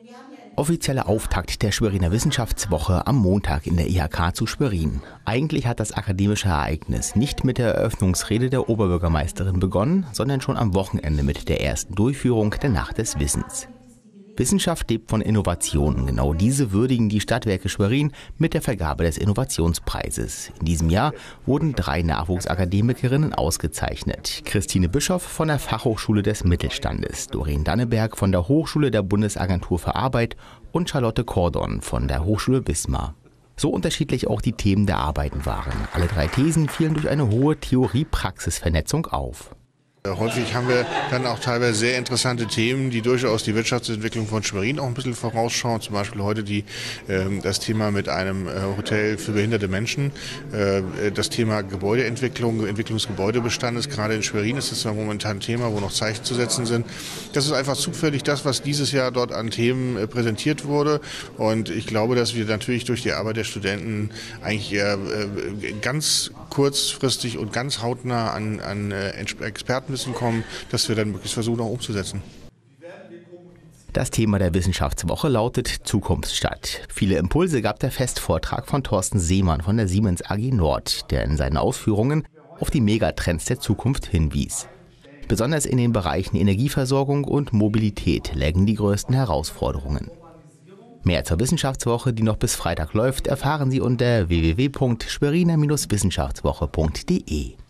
Offizieller Auftakt der Schweriner Wissenschaftswoche am Montag in der IHK zu Schwerin. Eigentlich hat das akademische Ereignis nicht mit der Eröffnungsrede der Oberbürgermeisterin begonnen, sondern schon am Wochenende mit der ersten Durchführung der Nacht des Wissens. Wissenschaft lebt von Innovationen. Genau diese würdigen die Stadtwerke Schwerin mit der Vergabe des Innovationspreises. In diesem Jahr wurden 3 Nachwuchsakademikerinnen ausgezeichnet. Christine Bischoff von der Fachhochschule des Mittelstandes, Doreen Danneberg von der Hochschule der Bundesagentur für Arbeit und Charlotte Cordon von der Hochschule Wismar. So unterschiedlich auch die Themen der Arbeiten waren. Alle 3 Thesen fielen durch eine hohe Theorie-Praxis-Vernetzung auf. Häufig haben wir dann auch teilweise sehr interessante Themen, die durchaus die Wirtschaftsentwicklung von Schwerin auch ein bisschen vorausschauen. Zum Beispiel heute das Thema mit einem Hotel für behinderte Menschen. Das Thema Gebäudeentwicklung, Entwicklung des Gebäudebestandes. Gerade in Schwerin ist das ja momentan ein Thema, wo noch Zeichen zu setzen sind. Das ist einfach zufällig das, was dieses Jahr dort an Themen präsentiert wurde. Und ich glaube, dass wir natürlich durch die Arbeit der Studenten eigentlich ganz kurzfristig und ganz hautnah an Expertenwissen kommen, dass wir dann möglichst versuchen, auch umzusetzen. Das Thema der Wissenschaftswoche lautet Zukunftsstadt. Viele Impulse gab der Festvortrag von Thorsten Seemann von der Siemens AG Nord, der in seinen Ausführungen auf die Megatrends der Zukunft hinwies. Besonders in den Bereichen Energieversorgung und Mobilität lägen die größten Herausforderungen. Mehr zur Wissenschaftswoche, die noch bis Freitag läuft, erfahren Sie unter www.schweriner-wissenschaftswoche.de.